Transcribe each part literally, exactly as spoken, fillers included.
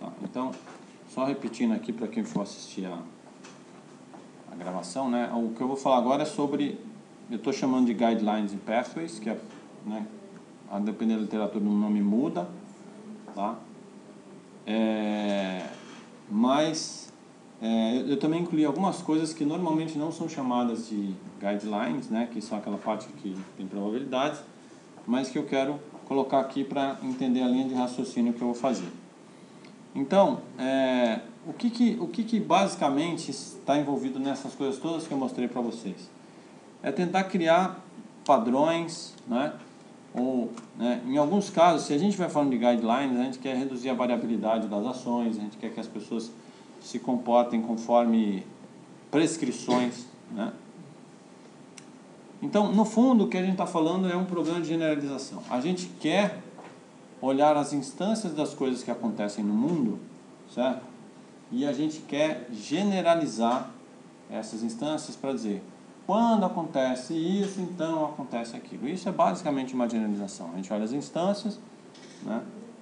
Tá, então, só repetindo aqui para quem for assistir a, a gravação, né? O que eu vou falar agora é sobre, eu estou chamando de Guidelines and Pathways, que é, né, a depender da literatura o nome muda, tá? É, mas é, eu, eu também incluí algumas coisas que normalmente não são chamadas de guidelines, né? Que são aquela parte que tem probabilidades, mas que eu quero colocar aqui para entender a linha de raciocínio que eu vou fazer. Então, é, o, que, que, o que, que basicamente está envolvido nessas coisas todas que eu mostrei para vocês? É tentar criar padrões, né? Ou, né, em alguns casos, se a gente vai falando de guidelines, a gente quer reduzir a variabilidade das ações, a gente quer que as pessoas se comportem conforme prescrições, né? Então, no fundo, o que a gente está falando é um problema de generalização. A gente quer olhar as instâncias das coisas que acontecem no mundo, certo? E a gente quer generalizar essas instâncias para dizer, quando acontece isso, então acontece aquilo. Isso é basicamente uma generalização. A gente olha as instâncias, né?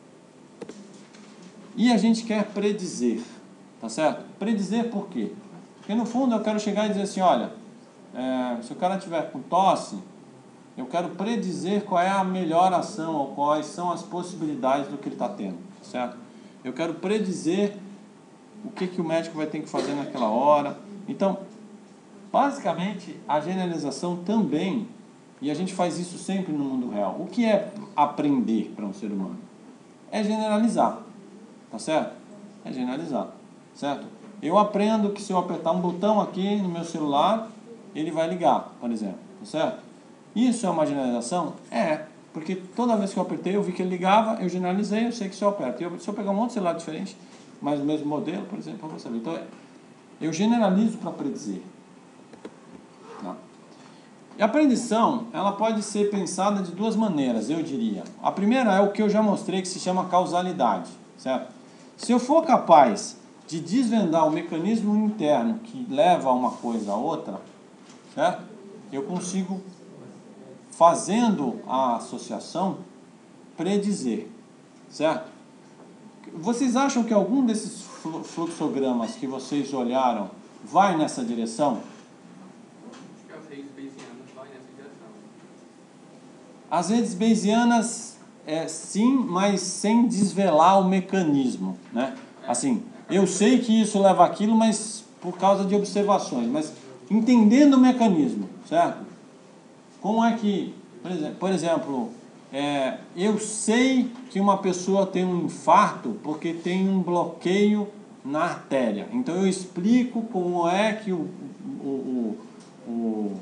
E a gente quer predizer, tá certo? Predizer por quê? Porque no fundo eu quero chegar e dizer assim, olha, é, se o cara tiver com tosse, eu quero predizer qual é a melhor ação ou quais são as possibilidades do que ele está tendo, certo? Eu quero predizer o que, que o médico vai ter que fazer naquela hora. Então, basicamente, a generalização também, e a gente faz isso sempre no mundo real. O que é aprender para um ser humano? É generalizar, tá certo? É generalizar, certo? Eu aprendo que se eu apertar um botão aqui no meu celular, ele vai ligar, por exemplo, tá certo? Isso é uma generalização? É, porque toda vez que eu apertei, eu vi que ele ligava, eu generalizei, eu sei que se eu aperto. Eu, se eu pegar um monte de celular diferente, mas o mesmo modelo, por exemplo, eu vou saber. Então, eu generalizo para predizer. Tá? E a predição, ela pode ser pensada de duas maneiras, eu diria. A primeira é o que eu já mostrei, que se chama causalidade, certo? Se eu for capaz de desvendar o mecanismo interno que leva uma coisa a outra, certo? Eu consigo, fazendo a associação, predizer, certo? Vocês acham que algum desses fluxogramas que vocês olharam vai nessa direção? Acho que as redes bayesianas vai nessa direção. As redes bayesianas, é, sim, mas sem desvelar o mecanismo, né? Assim, eu sei que isso leva aquilo, mas por causa de observações, mas entendendo o mecanismo, certo? Como é que, por exemplo, por exemplo é, eu sei que uma pessoa tem um infarto porque tem um bloqueio na artéria. Então eu explico como é que o, o, o, o,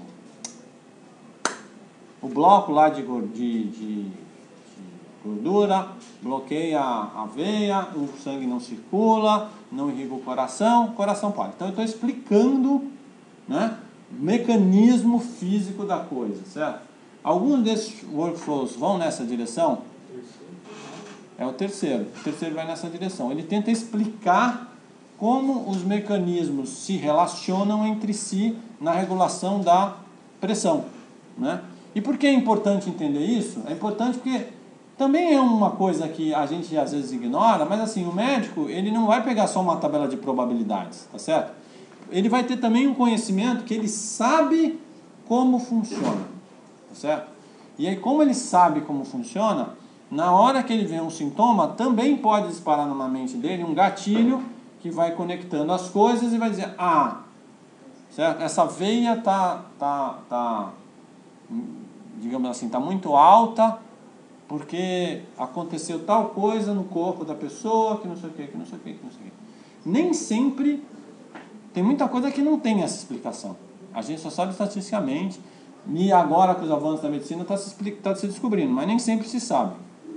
o bloco lá de, de, de, de gordura bloqueia a veia, o sangue não circula, não irriga o coração, o coração para. Então eu estou explicando, né, mecanismo físico da coisa, certo? Alguns desses workflows vão nessa direção? É o terceiro. O terceiro vai nessa direção. Ele tenta explicar como os mecanismos se relacionam entre si na regulação da pressão, né? E por que é importante entender isso? É importante porque também é uma coisa que a gente às vezes ignora, mas assim, o médico, ele não vai pegar só uma tabela de probabilidades, tá certo? Ele vai ter também um conhecimento que ele sabe como funciona, tá certo? E aí, como ele sabe como funciona, na hora que ele vê um sintoma, também pode disparar na mente dele um gatilho que vai conectando as coisas e vai dizer, ah, certo? Essa veia tá, tá, tá, digamos assim, tá muito alta porque aconteceu tal coisa no corpo da pessoa, que não sei o que, que não sei o que, que não sei o que. Nem sempre, tem muita coisa que não tem essa explicação. A gente só sabe estatisticamente, e agora com os avanços da medicina está se, tá se descobrindo, mas nem sempre se sabe.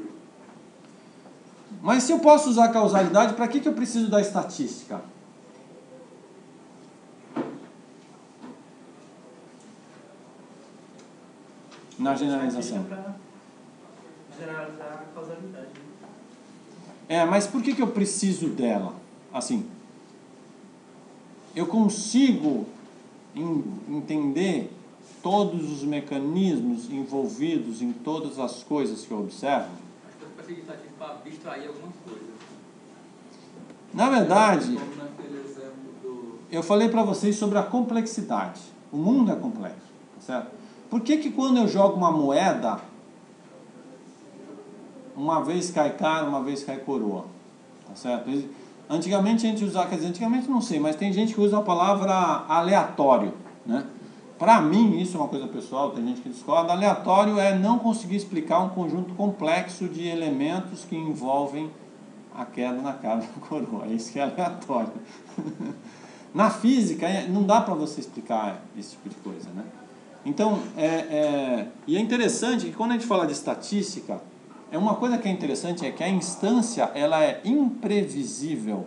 Mas se eu posso usar a causalidade, para que, que eu preciso da estatística? Na generalização. Para generalizar a causalidade. É, mas por que, que eu preciso dela? Assim, eu consigo in, entender todos os mecanismos envolvidos em todas as coisas que eu observo? Acho que eu passei de estatística para abstrair algumas coisas. Na verdade, Como naquele exemplo do... eu falei para vocês sobre a complexidade. O mundo é complexo, tá certo? Por que que quando eu jogo uma moeda, uma vez cai cara, uma vez cai coroa? Tá certo? Antigamente a gente usava, quer dizer, antigamente não sei, mas tem gente que usa a palavra aleatório, né? Para mim, isso é uma coisa pessoal, tem gente que discorda. Aleatório é não conseguir explicar um conjunto complexo de elementos que envolvem a queda na cara da coroa. Isso que é aleatório. Na física, não dá para você explicar esse tipo de coisa, né? Então, é, é, e é interessante que quando a gente fala de estatística, é uma coisa que é interessante é que a instância ela é imprevisível,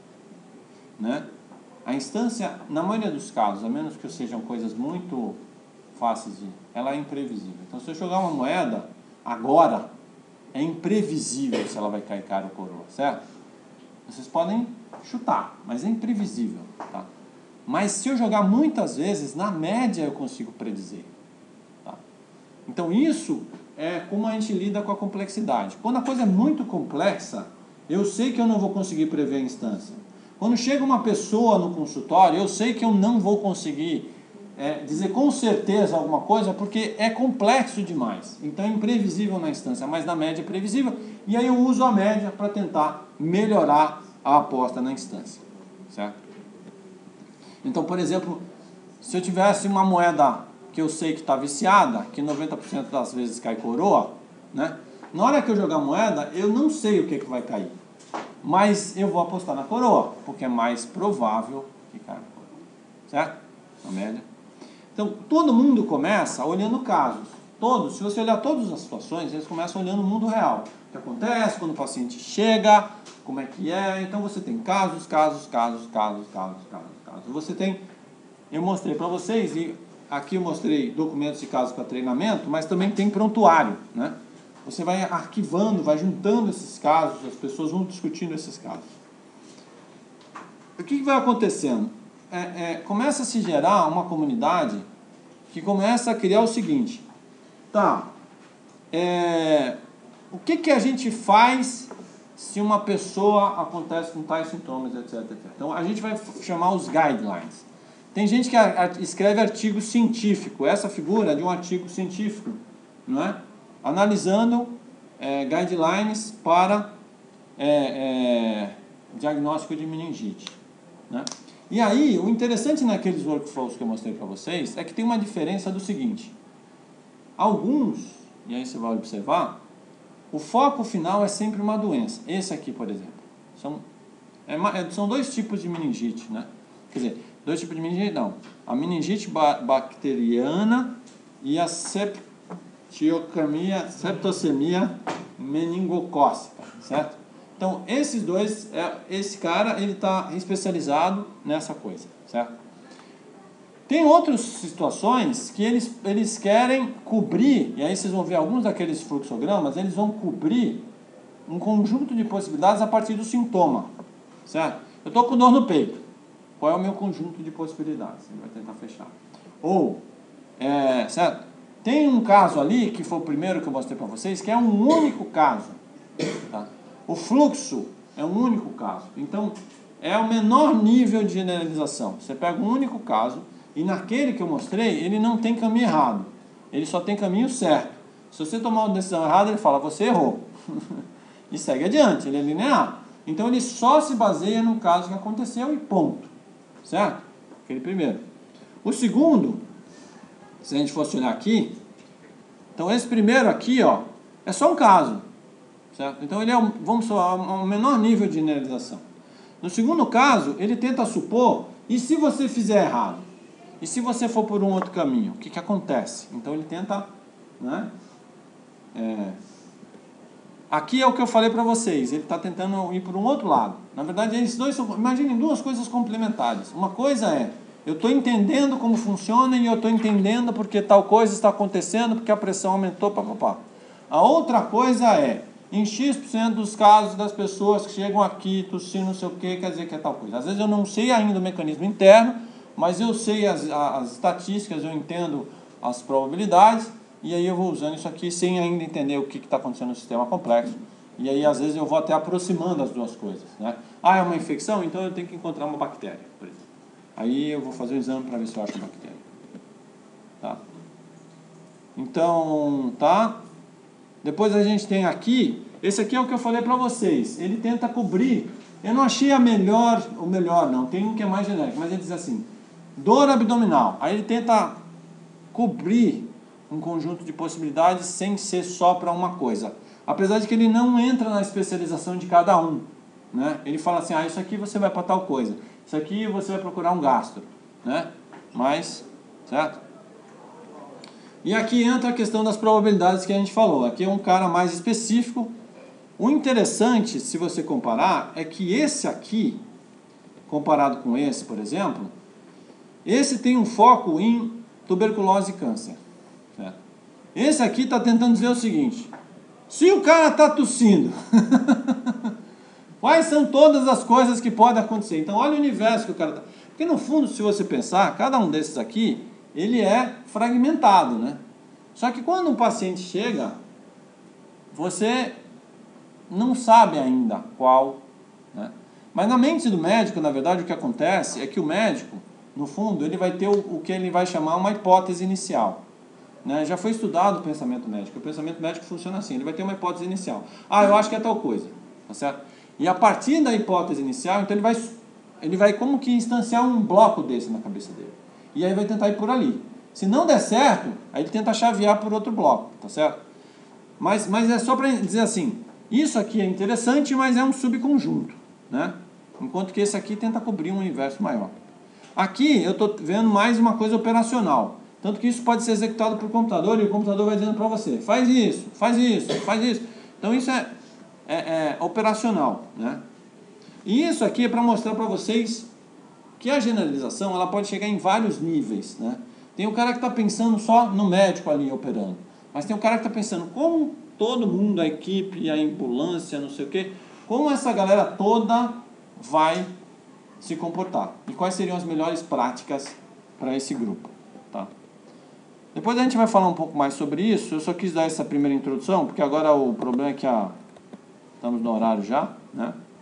né? A instância, na maioria dos casos, a menos que sejam coisas muito fáceis de... ela é imprevisível. Então, se eu jogar uma moeda agora, é imprevisível se ela vai cair cara ou coroa, certo? Vocês podem chutar, mas é imprevisível, tá? Mas se eu jogar muitas vezes, na média eu consigo predizer, tá? Então, isso é como a gente lida com a complexidade. Quando a coisa é muito complexa, eu sei que eu não vou conseguir prever a instância. Quando chega uma pessoa no consultório, eu sei que eu não vou conseguir é, dizer com certeza alguma coisa, porque é complexo demais. Então é imprevisível na instância, mas na média é previsível. E aí eu uso a média para tentar melhorar a aposta na instância, certo? Então, por exemplo, se eu tivesse uma moeda que eu sei que está viciada, que noventa por cento das vezes cai coroa, né? Na hora que eu jogar a moeda, eu não sei o que, que vai cair. Mas eu vou apostar na coroa, porque é mais provável que caia na coroa, certo? Na média. Então, todo mundo começa olhando casos. Todos, se você olhar todas as situações, eles começam olhando o mundo real. O que acontece quando o paciente chega, como é que é. Então, você tem casos, casos, casos, casos, casos, casos, casos. Você tem, eu mostrei para vocês, e aqui eu mostrei documentos de casos para treinamento, mas também tem prontuário, né? Você vai arquivando, vai juntando esses casos, as pessoas vão discutindo esses casos. O que, que vai acontecendo? É, é, começa a se gerar uma comunidade que começa a criar o seguinte: tá, é, o que, que a gente faz se uma pessoa acontece com tais sintomas, etc, etcétera. Então a gente vai chamar os guidelines. Tem gente que escreve artigo científico, essa figura é de um artigo científico, não é? Analisando é, guidelines para é, é, diagnóstico de meningite, né? E aí, o interessante naqueles workflows que eu mostrei para vocês é que tem uma diferença do seguinte: alguns, e aí você vai observar, o foco final é sempre uma doença. Esse aqui, por exemplo, são, é, são dois tipos de meningite, né? Quer dizer, dois tipos de meningite, não. A meningite ba bacteriana e a septicemia, septicemia meningocócica, certo? Então, esses dois, é, esse cara, ele está especializado nessa coisa, certo? Tem outras situações que eles, eles querem cobrir, e aí vocês vão ver alguns daqueles fluxogramas, eles vão cobrir um conjunto de possibilidades a partir do sintoma, certo? Eu estou com dor no peito, qual é o meu conjunto de possibilidades? Ele vai tentar fechar. Ou, é, certo? Tem um caso ali, que foi o primeiro que eu mostrei para vocês, que é um único caso, tá? O fluxo é um único caso. Então, é o menor nível de generalização. Você pega um único caso, e naquele que eu mostrei, ele não tem caminho errado. Ele só tem caminho certo. Se você tomar uma decisão errada, ele fala, você errou. E segue adiante, ele é linear. Então, ele só se baseia no caso que aconteceu e ponto. Certo? Aquele primeiro. O segundo, se a gente fosse olhar aqui, então esse primeiro aqui, ó, é só um caso. Certo? Então, ele é, um, vamos falar, um menor nível de generalização. No segundo caso, ele tenta supor, e se você fizer errado? E se você for por um outro caminho? O que, que acontece? Então, ele tenta, né? É, aqui é o que eu falei para vocês, ele está tentando ir por um outro lado. Na verdade, esses dois são, imaginem duas coisas complementares. Uma coisa é, eu estou entendendo como funciona e eu estou entendendo porque tal coisa está acontecendo, porque a pressão aumentou, papapá. A outra coisa é, em X por cento dos casos das pessoas que chegam aqui, tossindo, não sei o que, quer dizer que é tal coisa. Às vezes eu não sei ainda o mecanismo interno, mas eu sei as, as estatísticas, eu entendo as probabilidades, e aí eu vou usando isso aqui sem ainda entender o que está acontecendo no sistema complexo. E aí, às vezes, eu vou até aproximando as duas coisas, né? Ah, é uma infecção? Então eu tenho que encontrar uma bactéria, por exemplo. Aí eu vou fazer um exame para ver se eu acho a bactéria. Tá? Então, tá? Depois a gente tem aqui, esse aqui é o que eu falei para vocês. Ele tenta cobrir, eu não achei a melhor, o melhor não, tem um que é mais genérico, mas ele diz assim, dor abdominal. Aí ele tenta cobrir um conjunto de possibilidades sem ser só para uma coisa. Apesar de que ele não entra na especialização de cada um, né? Ele fala assim, ah, isso aqui você vai para tal coisa, isso aqui você vai procurar um gastro, né? Mas, certo? E aqui entra a questão das probabilidades que a gente falou. Aqui é um cara mais específico. O interessante, se você comparar, é que esse aqui, comparado com esse, por exemplo, esse tem um foco em tuberculose e câncer, certo? Esse aqui está tentando dizer o seguinte, se o cara está tossindo, quais são todas as coisas que podem acontecer? Então, olha o universo que o cara está... Porque, no fundo, se você pensar, cada um desses aqui, ele é fragmentado, né? Só que quando um paciente chega, você não sabe ainda qual, né? Mas na mente do médico, na verdade, o que acontece é que o médico, no fundo, ele vai ter o, o que ele vai chamar uma hipótese inicial. Né? Já foi estudado o pensamento médico. O pensamento médico funciona assim, ele vai ter uma hipótese inicial. Ah, eu acho que é tal coisa, tá certo? E a partir da hipótese inicial, então ele vai, ele vai como que instanciar um bloco desse na cabeça dele. E aí vai tentar ir por ali. Se não der certo, aí ele tenta chavear por outro bloco, tá certo? Mas, mas é só para dizer assim, isso aqui é interessante, mas é um subconjunto, né? Enquanto que esse aqui tenta cobrir um universo maior. Aqui eu estou vendo mais uma coisa operacional. Tanto que isso pode ser executado por computador e o computador vai dizendo para você, faz isso, faz isso, faz isso. Então isso é, é, é operacional, né? E isso aqui é para mostrar para vocês que a generalização ela pode chegar em vários níveis, né? Tem o cara que está pensando só no médico ali operando, mas tem o cara que está pensando como todo mundo, a equipe, a ambulância, não sei o quê, como essa galera toda vai se comportar e quais seriam as melhores práticas para esse grupo, tá? Depois a gente vai falar um pouco mais sobre isso. Eu só quis dar essa primeira introdução, porque agora o problema é que a... estamos no horário já, né?